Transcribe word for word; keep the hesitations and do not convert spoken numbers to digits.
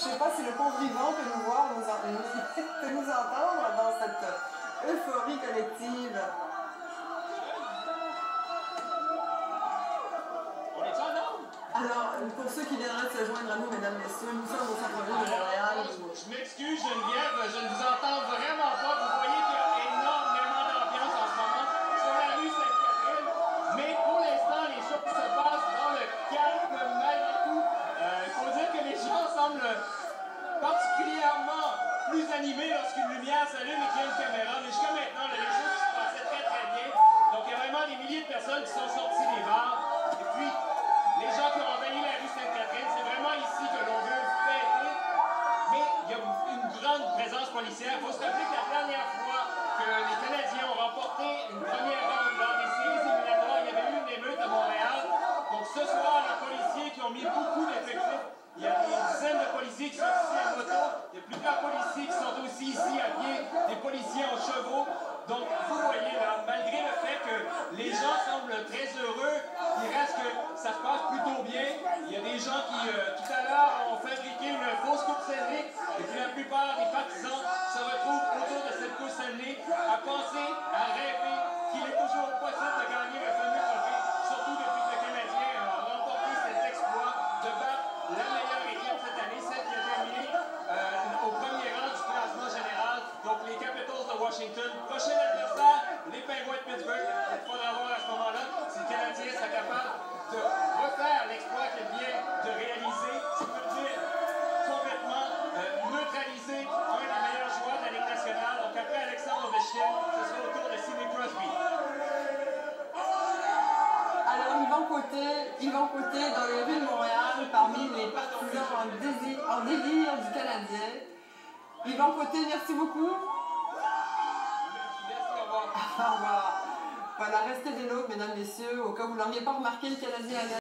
Je ne sais pas si le pauvre Yvan peut nous voir, nous, peut nous entendre dans cette euphorie collective. Alors, pour ceux qui viendraient de se joindre à nous, mesdames, messieurs, nous sommes au centre-ville de Montréal. Je m'excuse, Geneviève, je ne vous entends vraiment pas. Vous voyez qu'il y a énormément d'ambiance en ce moment sur la rue Sainte-Catherine. Mais pour l'instant, les choses se passent dans le calme malgré tout. Euh, il faut dire que les gens semblent particulièrement plus animés lorsqu'une lumière s'allume et qu'il y a une caméra. Mais jusqu'à maintenant, là, les choses se passaient très très bien. Donc il y a vraiment des milliers de personnes qui sont sorties des bars. Et puis, les gens qui ont envahi la rue Sainte-Catherine, c'est vraiment ici que l'on veut fêter. Mais il y a une grande présence policière. Il faut se rappeler que la dernière fois que les Canadiens ont remporté une première ronde dans les séries éliminatoires, il y avait eu une émeute à Montréal. Donc ce soir, les policiers qui ont mis beaucoup d'effectifs, il y a des dizaines de policiers qui sont ici à moto, il y a plusieurs policiers qui sont aussi ici à pied, des policiers en chevaux. Donc vous voyez là, malgré le fait que les gens semblent très heureux, il reste que ça se passe plutôt bien. Il y a des gens qui, euh, tout à l'heure, ont fabriqué une fausse coupe Stanley, et puis la plupart des partisans se retrouvent autour de cette coupe Stanley à penser, à rêver qu'il est toujours possible de gagner le fameux trophée, surtout depuis que le Canadien a remporté cet exploit de battre la meilleure équipe cette année, celle qui a terminé euh, au premier rang du classement général, donc les Capitals de Washington. Prochain adversaire, les Penguins de Pittsburgh. Il faudra voir à ce moment-là si le Canadien sera capable de refaire l'exploit qu'il vient de réaliser, ce qui veut dire complètement euh, neutraliser un des meilleurs joueurs de la Ligue nationale. Donc après Alexandre Ovechkin, ce sera au tour de Sidney Crosby. Alors, Yvan Côté, Yvan Côté, dans les rues de Montréal, parmi les partisans en désir, en délire du Canadien. Yvan Côté, merci beaucoup. Merci, au revoir. Au revoir. Voilà, restez des nôtres, mesdames, messieurs. Au cas où vous ne l'auriez pas remarqué, le Canadien a